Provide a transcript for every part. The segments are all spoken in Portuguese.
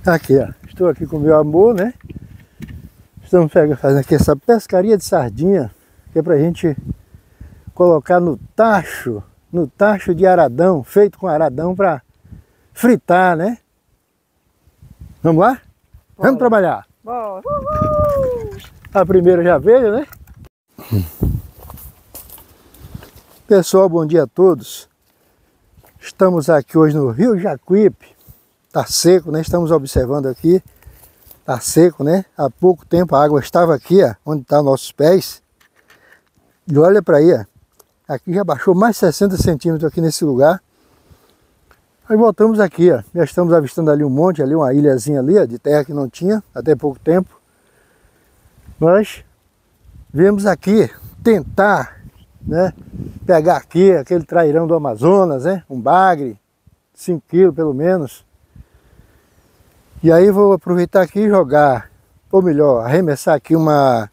Aqui, ó. Estou aqui com o meu amor, né? Estamos fazendo aqui essa pescaria de sardinha, que é pra gente colocar no tacho de aradão, feito com aradão para fritar, né? Vamos lá? Bora. Vamos trabalhar. Bora. A primeira já veio, né? Pessoal, bom dia a todos. Estamos aqui hoje no Rio Jacuípe. Tá seco, né? Estamos observando aqui. Tá seco, né? Há pouco tempo a água estava aqui, ó, onde estão nossos pés. E olha para aí, ó. Aqui já baixou mais 60 centímetros aqui nesse lugar. Aí voltamos aqui, ó. Já estamos avistando ali um monte, ali uma ilhazinha ali, ó, de terra que não tinha até pouco tempo. Nós viemos aqui tentar, né, pegar aqui aquele trairão do Amazonas, né? Um bagre, 5 quilos pelo menos. E aí vou aproveitar aqui e jogar, ou melhor, arremessar aqui uma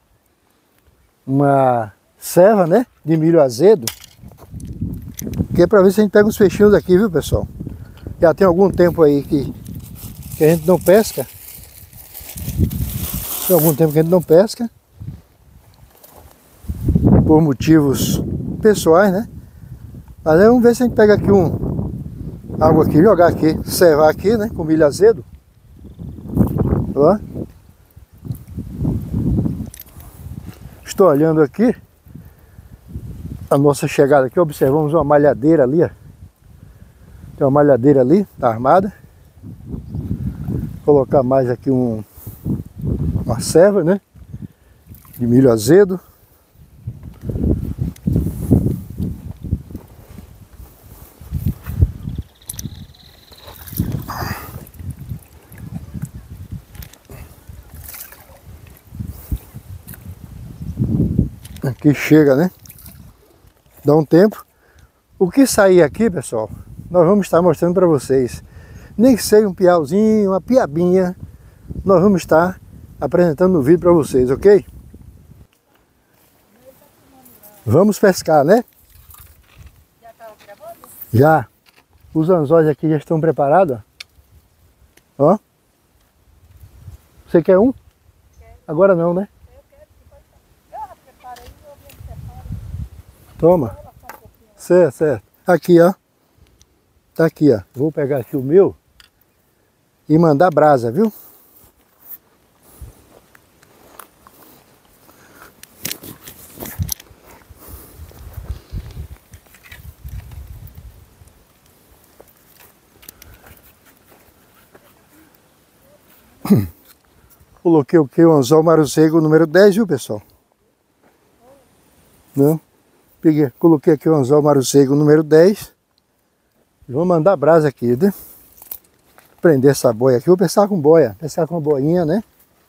serva, né, de milho azedo, que é para ver se a gente pega uns peixinhos aqui, viu, pessoal? Já tem algum tempo aí que a gente não pesca. Tem algum tempo que a gente não pesca. Por motivos pessoais, né? Mas aí vamos ver se a gente pega aqui algo aqui, jogar aqui, servar aqui, né, com milho azedo. Ó. Estou olhando aqui a nossa chegada aqui, observamos uma malhadeira ali, ó. Tem uma malhadeira ali, tá armada. Vou colocar mais aqui uma serva, né, de milho azedo. Aqui chega, né? Dá um tempo. O que sair aqui, pessoal, nós vamos estar mostrando para vocês. Nem que seja um piauzinho, uma piabinha, nós vamos estar apresentando no vídeo para vocês, ok? Vamos pescar, né? Já estava gravando? Já. Os anzóis aqui já estão preparados. Ó. Você quer um? Quero. Agora não, né? Eu quero que pode estar. Eu já preparei, eu me separo. Toma. Certo, certo. Aqui, ó. Tá aqui, ó. Vou pegar aqui o meu e mandar brasa, viu? Coloquei o que? O anzol maruzego número 10, viu, pessoal? Não? Peguei, coloquei aqui o anzol maruzego número 10. E vou mandar brasa aqui, né? Prender essa boia aqui. Vou pescar com boia. Pescar com uma boinha, né?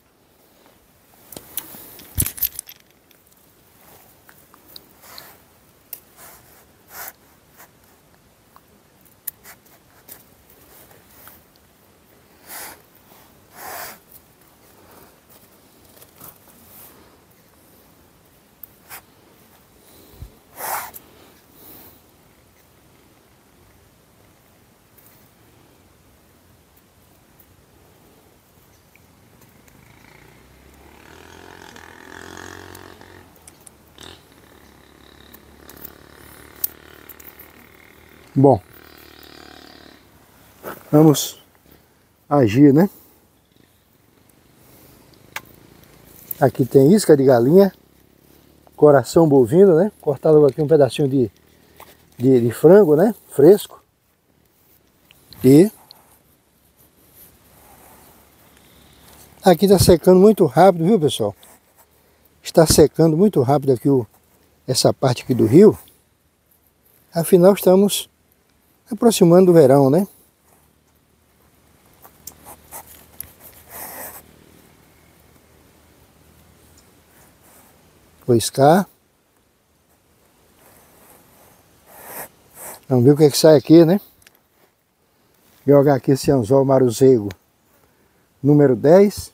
Bom, vamos agir, né? Aqui tem isca de galinha, coração bovino, né? Cortar logo aqui um pedacinho de frango, né? Fresco. E aqui está secando muito rápido, viu, pessoal? Está secando muito rápido aqui essa parte aqui do rio. Afinal, estamos aproximando do verão, né? Vou iscar. Vamos ver o que é que sai aqui, né? Jogar aqui esse anzol maruzego número 10.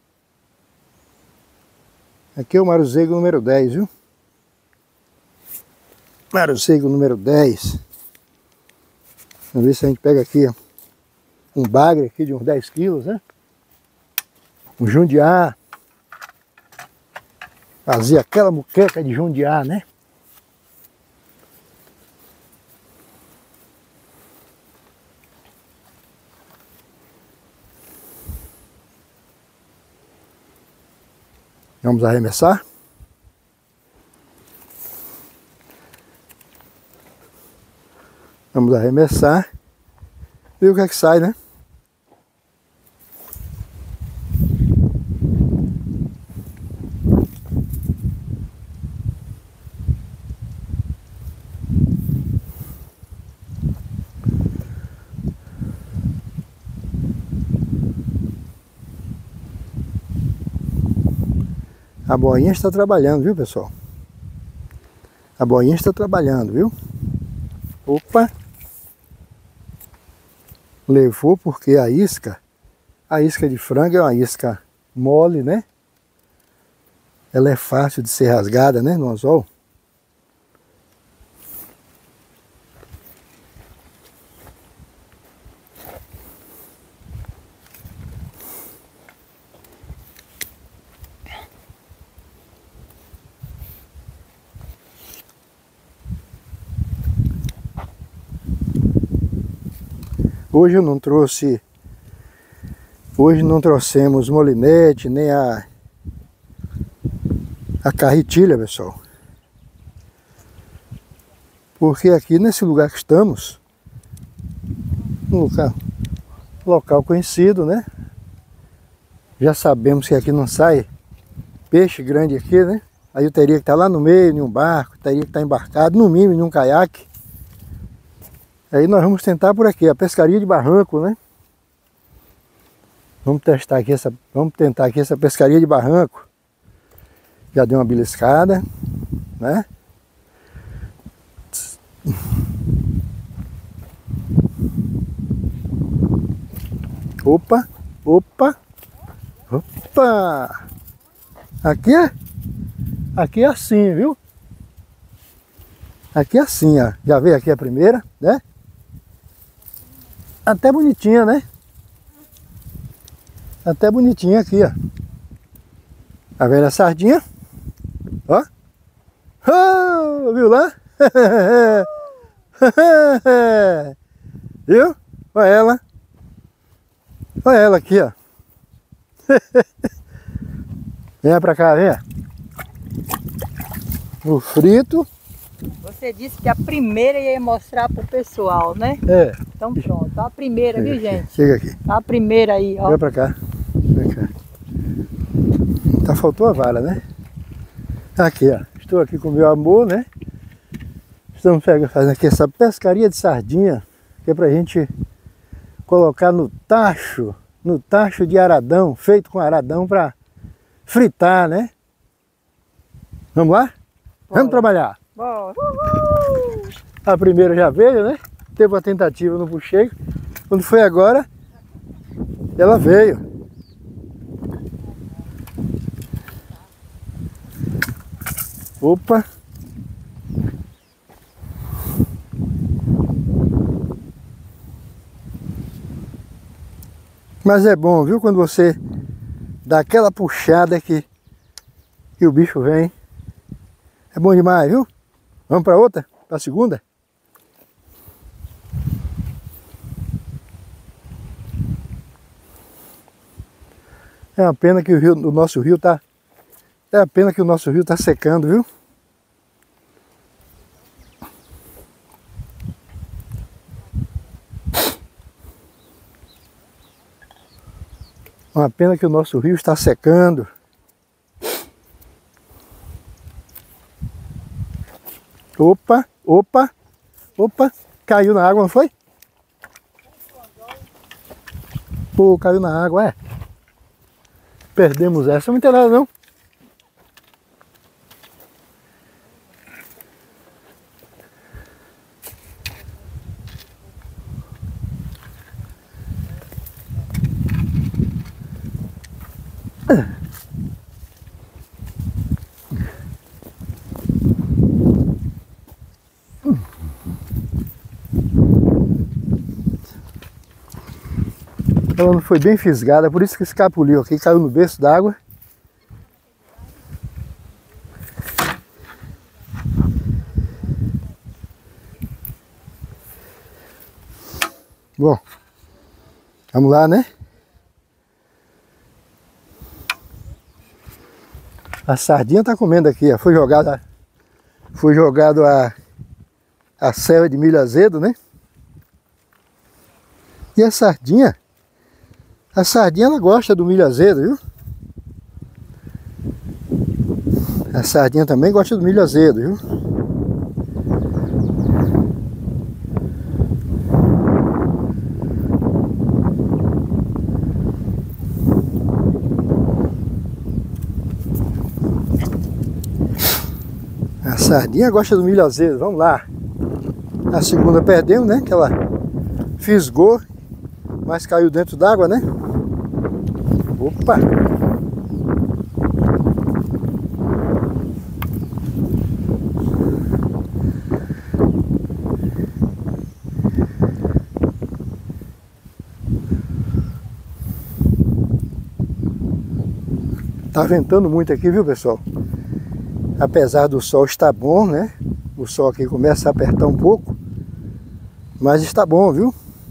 Aqui é o maruzego número 10, viu? Maruzego número 10. Vamos ver se a gente pega aqui, ó, um bagre aqui de uns 10 quilos, né? Um jundiá. Fazia aquela muqueca de jundiá, né? Vamos arremessar. Vamos arremessar. E o que é que sai, né? A boinha está trabalhando, viu, pessoal? A boinha está trabalhando, viu? Opa! Levou porque a isca de frango é uma isca mole, né? Ela é fácil de ser rasgada, né, no anzol. Hoje eu não trouxe, hoje não trouxemos molinete, nem a carretilha, pessoal. Porque aqui nesse lugar que estamos, um local conhecido, né? Já sabemos que aqui não sai peixe grande aqui, né? Aí eu teria que estar lá no meio, em um barco, teria que estar embarcado, no mínimo, em um caiaque. Aí nós vamos tentar por aqui, a pescaria de barranco, né? Vamos tentar aqui essa pescaria de barranco. Já deu uma beliscada, né? Opa, opa, opa! Aqui é assim, viu? Aqui é assim, ó. Já veio aqui a primeira, né? Até bonitinha, né? Até bonitinha aqui, ó. A velha sardinha. Ó. Oh, viu lá? Viu? Olha ela. Olha ela aqui, ó. Venha pra cá, venha. O frito. Você disse que a primeira ia mostrar pro pessoal, né? É. Então pronto, a primeira, viu, gente? Chega aqui. A primeira aí, ó. Vem pra cá. Vem cá. Tá, faltou a vara, né? Aqui, ó. Estou aqui com o meu amor, né? Estamos fazendo aqui essa pescaria de sardinha, que é pra gente colocar no tacho de aradão, feito com aradão pra fritar, né? Vamos lá? Vamos trabalhar. Bora. A primeira já veio, né? Teve uma tentativa, não puxei. Quando foi agora, ela veio. Opa! Mas é bom, viu? Quando você dá aquela puxada que o bicho vem. É bom demais, viu? Vamos para outra? Para a segunda? É uma pena que o nosso rio tá... É a pena que o nosso rio tá secando, viu? Uma pena que o nosso rio está secando. Opa, opa, opa, caiu na água, não foi? Pô, caiu na água, é. Perdemos essa, não tem nada não. Ela não foi bem fisgada, por isso que escapuliu aqui, caiu no berço d'água. Bom, vamos lá, né? A sardinha tá comendo aqui, ó. Foi jogado a serra de milho azedo, né? E a sardinha ela gosta do milho azedo, viu? A sardinha também gosta do milho azedo, viu? A sardinha gosta do milho azedo, vamos lá. A segunda perdemos, né? Que ela fisgou, mas caiu dentro d'água, né? Opa! Tá ventando muito aqui, viu, pessoal? Apesar do sol estar bom, né? O sol aqui começa a apertar um pouco, mas está bom, viu?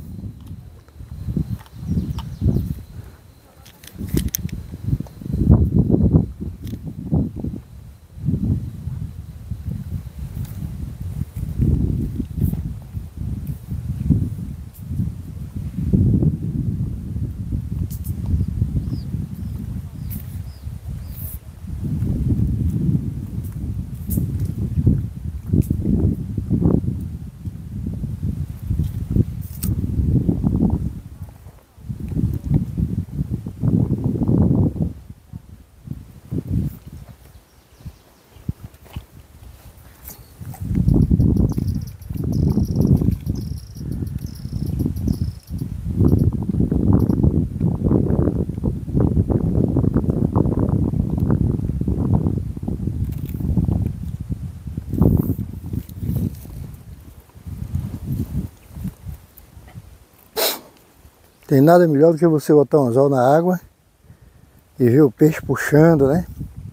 Tem nada melhor do que você botar um anzol na água e ver o peixe puxando, né?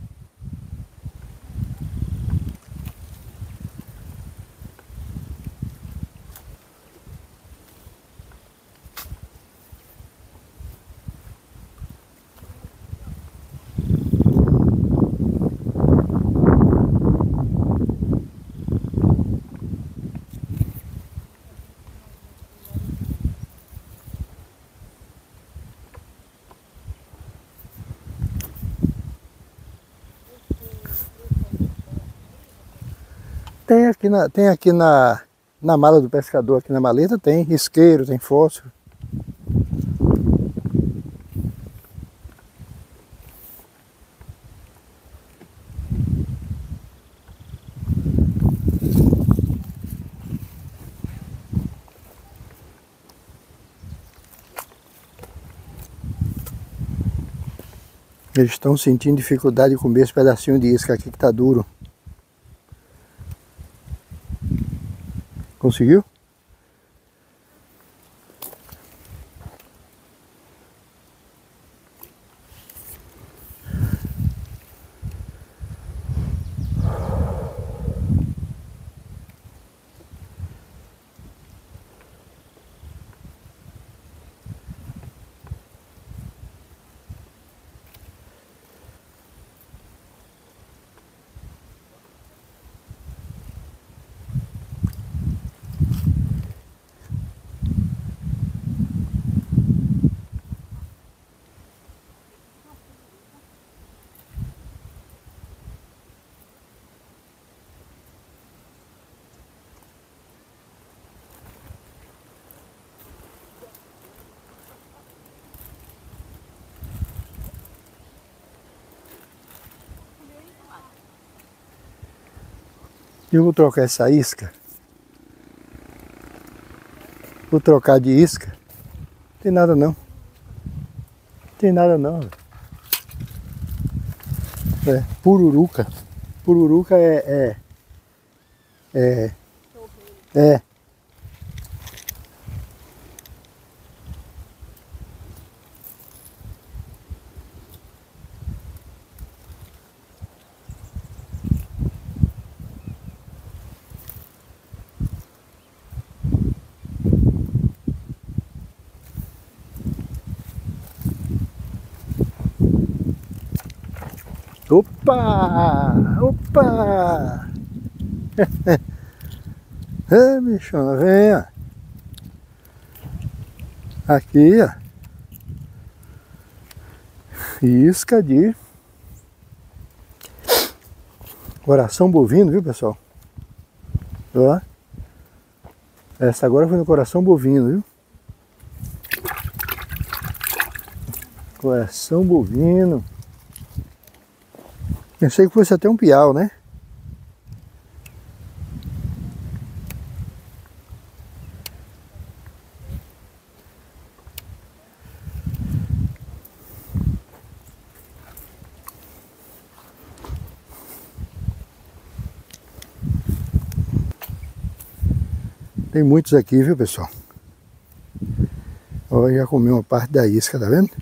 Tem aqui na mala do pescador, aqui na maleta, tem isqueiro, tem fósforo. Eles estão sentindo dificuldade de comer esse pedacinho de isca aqui que tá duro. Conseguiu? Eu vou trocar essa isca. Vou trocar de isca. Não tem nada não. Não tem nada não. É pururuca. Pururuca é. Opa! Opa! É, bichona, venha. Aqui, ó. Isca de coração bovino, viu, pessoal? Ó. Essa agora foi no coração bovino, viu? Coração bovino. Pensei que fosse até um piau, né? Tem muitos aqui, viu, pessoal? Ó, já comi uma parte da isca, tá vendo?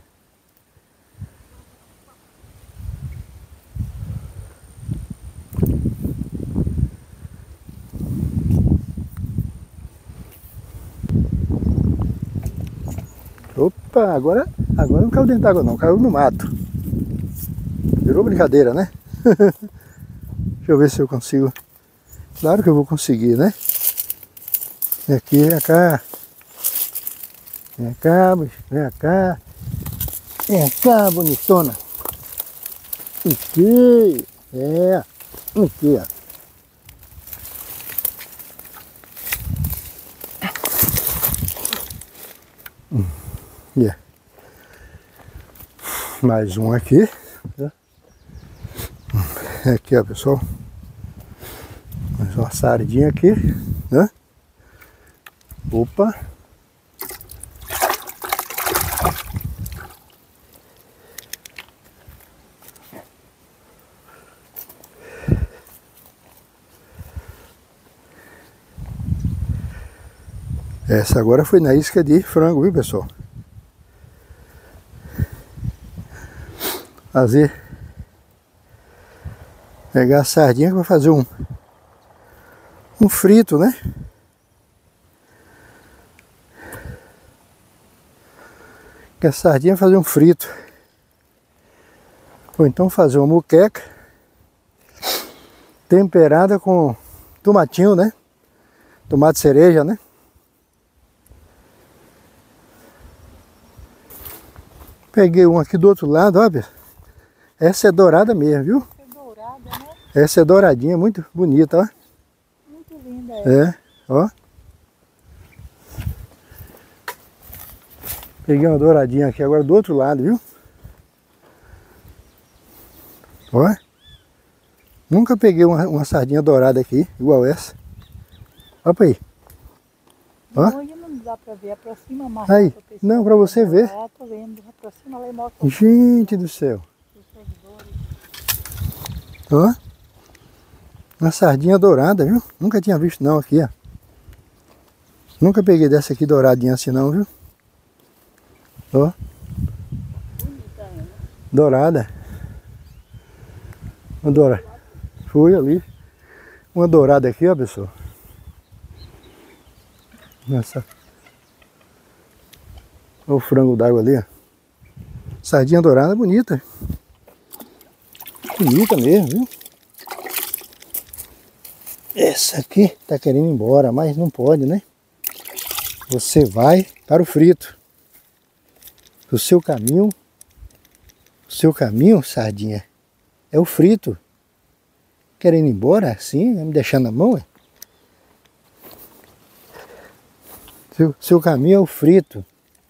Opa, agora não caiu dentro d'água não, caiu no mato. Virou brincadeira, né? Deixa eu ver se eu consigo. Claro que eu vou conseguir, né? Vem aqui, vem cá. Vem cá, vem cá. Vem cá, bonitona. Aqui. É. Aqui, ó. Yeah. Mais um aqui. Aqui, ó, pessoal. Mais uma sardinha aqui, né? Opa! Essa agora foi na isca de frango, viu, pessoal? Pegar a sardinha para fazer um frito, né? Que a sardinha fazer um frito. Ou então fazer uma moqueca temperada com tomatinho, né? Tomate cereja, né? Peguei um aqui do outro lado, ó. Essa é dourada mesmo, viu? É dourada, né? Essa é douradinha, muito bonita, ó. Muito linda essa. É, ó. Peguei uma douradinha aqui agora do outro lado, viu? Ó. Nunca peguei uma sardinha dourada aqui, igual essa. Olha pra aí. Ó. Hoje não dá pra ver, aproxima mais. Aí, não, pra você ver. Ah, tô vendo, aproxima lá e mostra. Gente do céu. Ó. Uma sardinha dourada, viu? Nunca tinha visto não aqui, ó. Nunca peguei dessa aqui douradinha assim não, viu? Ó. Dourada. Uma dourada. Fui ali. Uma dourada aqui, ó, pessoal. Nossa. Olha o frango d'água ali, ó. Sardinha dourada bonita. Bonita mesmo, viu? Essa aqui tá querendo ir embora, mas não pode, né? Você vai para o frito. O seu caminho, sardinha, é o frito. Querendo ir embora assim, me deixando na mão, é? Seu caminho é o frito.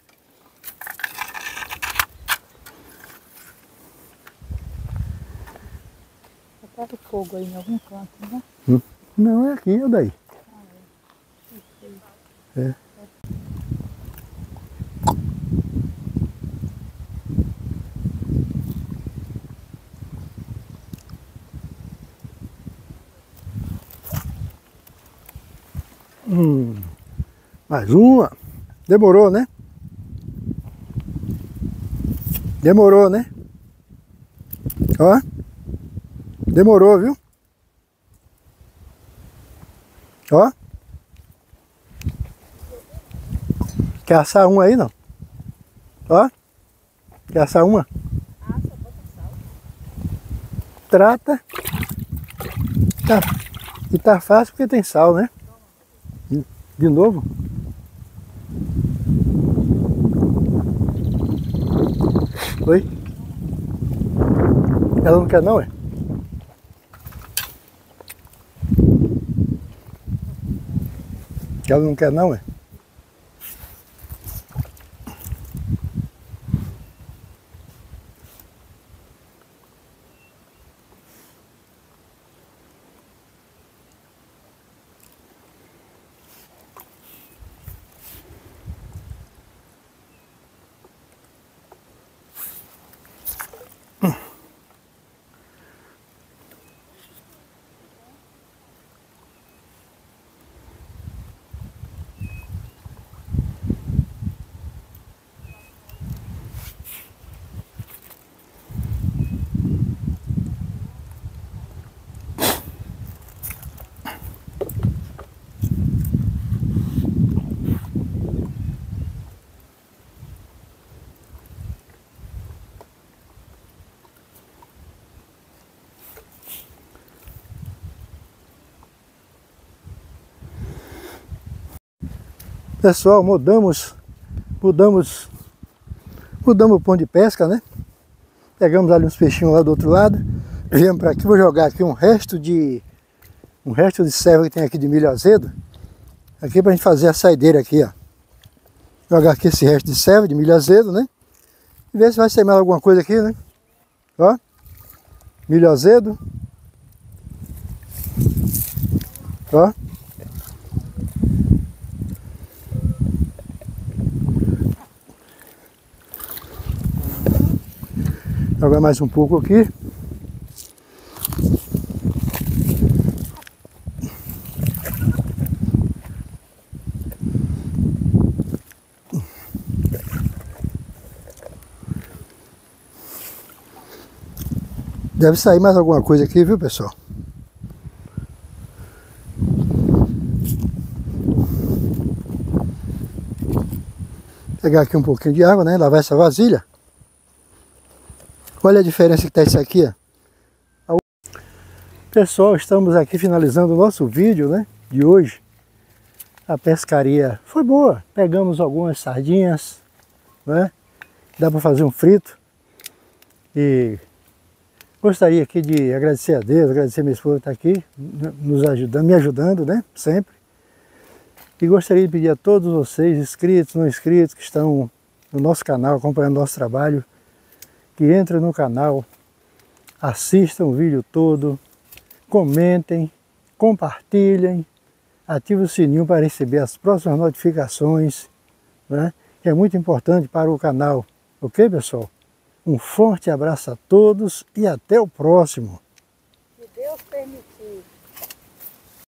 Tá o fogo aí em algum canto, né? Não, é aqui, é daí. É. Mais uma. Demorou, né? Demorou, né? Ó. Demorou, viu? Ó. Quer assar uma aí, não? Ó. Quer assar uma? Assa, bota sal. trata e tá fácil porque tem sal, né? De novo. Oi? Ela não quer não, é? Ela não quer não, é? Pessoal, mudamos o ponto de pesca, né? Pegamos ali uns peixinhos lá do outro lado, viemos para aqui, vou jogar aqui um resto de serva que tem aqui de milho azedo, aqui pra gente fazer a saideira aqui, ó. Jogar aqui esse resto de serva de milho azedo, né? E ver se vai sair mais alguma coisa aqui, né? Ó, milho azedo. Ó. Jogar mais um pouco aqui. Deve sair mais alguma coisa aqui, viu, pessoal? Pegar aqui um pouquinho de água, né? Lavar essa vasilha. Olha a diferença que está isso aqui, ó. Pessoal, estamos aqui finalizando o nosso vídeo, né, de hoje. A pescaria foi boa. Pegamos algumas sardinhas, né? Dá para fazer um frito. E gostaria aqui de agradecer a Deus, agradecer a minha esposa que está aqui, nos ajudando, me ajudando, né, sempre. E gostaria de pedir a todos vocês, inscritos, não inscritos, que estão no nosso canal, acompanhando o nosso trabalho, que entrem no canal, assistam o vídeo todo, comentem, compartilhem, ativem o sininho para receber as próximas notificações, né? Que é muito importante para o canal. Ok, pessoal? Um forte abraço a todos e até o próximo.